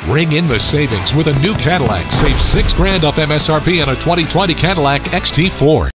Ring in the savings with a new Cadillac. Save $6,000 off MSRP on a 2020 Cadillac XT4.